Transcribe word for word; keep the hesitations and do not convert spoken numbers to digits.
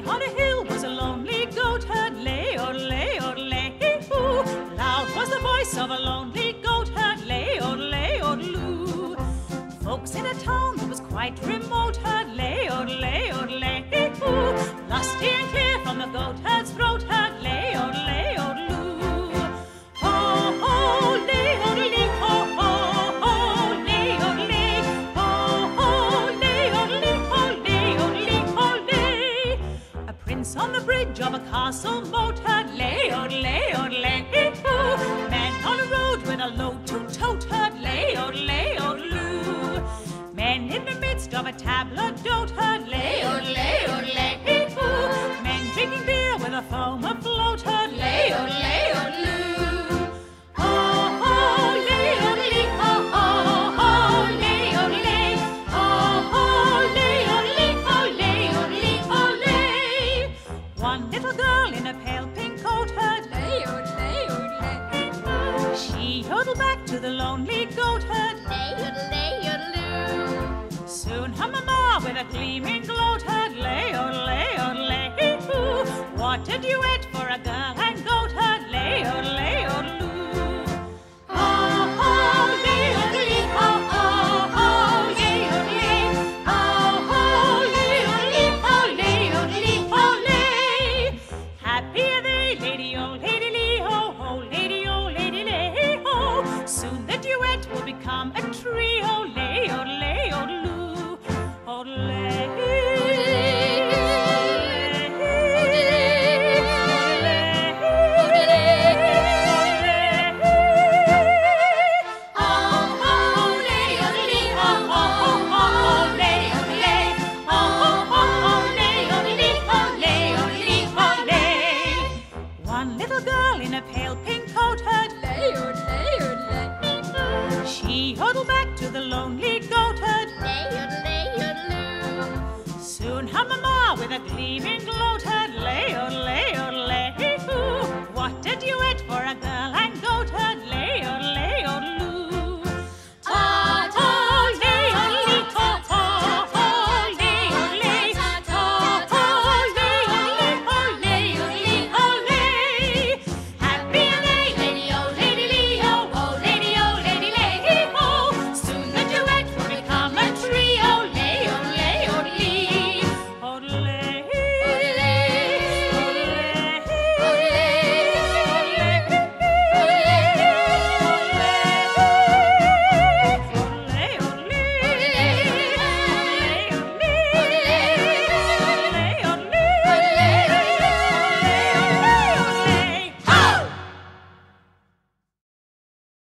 on a hill was a lonely goatherd, lay, or lay, or lay, hoo. Loud was the voice of a lonely goatherd, lay, or lay, or loo. Folks in a town that was quite remote heard, lay, or lay, or lay, hoo. Lusty and clear from the goatherd's throat heard, lay, or lay, or loo. Ho, ho, lay, or lay, ho, ho, ho, lay, or lay, ho, ho, lay, or lay, ho, lay, or lay, ho, lay. A prince on the bridge of a castle moat heard, lay, or lay, or lay, hoo. Men on a road with a load to tote heard, lay, or lay, or loo. Men in the midst of a table d'hote heard, lay, or lay, or lay, hoo. Men drinking beer with a foam afloat heard, lay, or lay, or loo. Ho, ho, lay, or lay, ho, ho, ho, lay, or lay, ho, ho, lay, or lay, ho, lay, or lay, ho, lay. One little girl in a pale pink coat heard, lay, or lay, or lay, hoo. She yodeled back to the lonely goatherd, lay, or lay, or loo. Soon her mamma with a gleaming gloat heard, lay, or lay, or lay, hoo. What a duet for a girl